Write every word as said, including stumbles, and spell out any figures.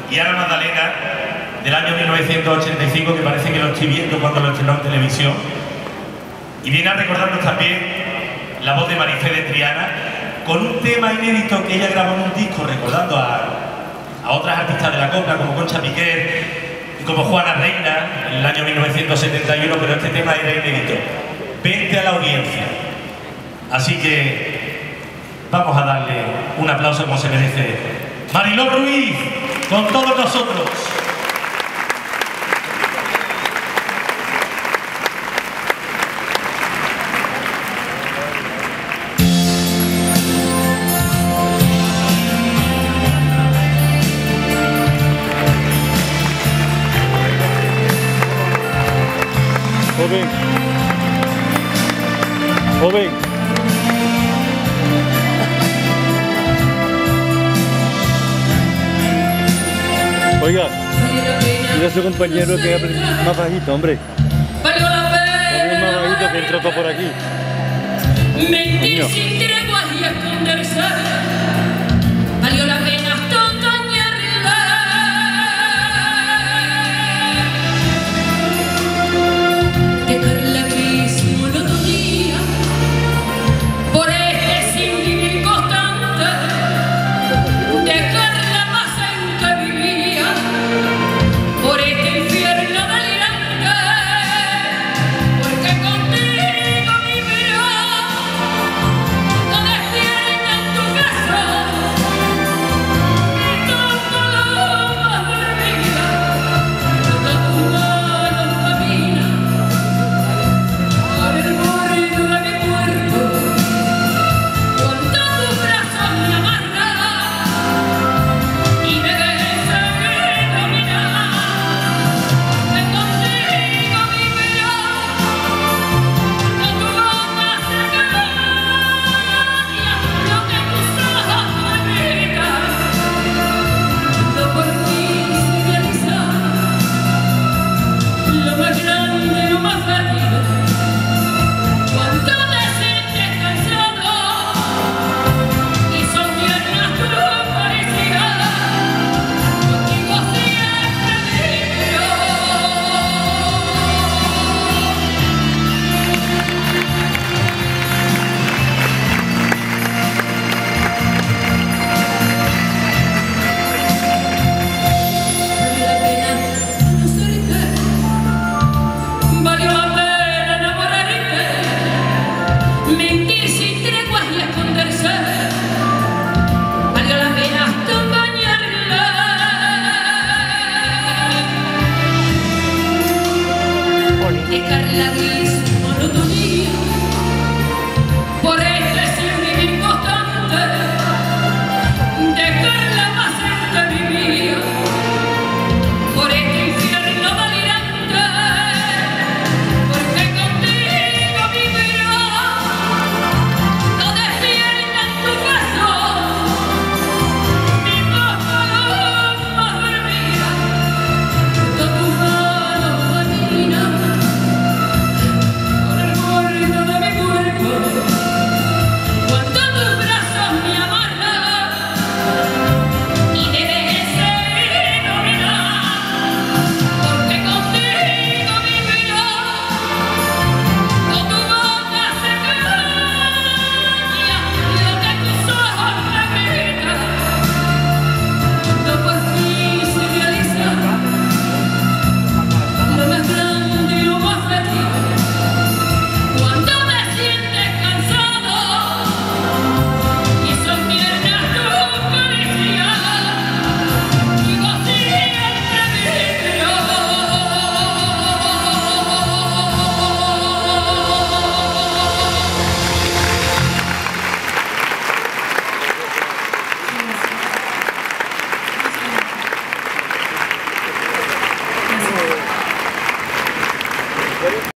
y Ana Magdalena, del año mil novecientos ochenta y cinco, que parece que lo estoy viendo cuando lo estrenó en televisión. Y viene a recordarnos también la voz de Marifé de Triana, con un tema inédito que ella grabó en un disco recordando a, a otras artistas de la copla, como Concha Piquer y como Juana Reina, en el año mil novecientos setenta y uno, pero este tema era inédito. Vente a la audiencia. Así que vamos a darle un aplauso como se merece. Mariló Ruiz, con todos nosotros. Joven, joven. Oiga, mira a su compañero que es más bajito, hombre. Hombre más bajito que entró todo por aquí. Mentir sin tregua y esconderse.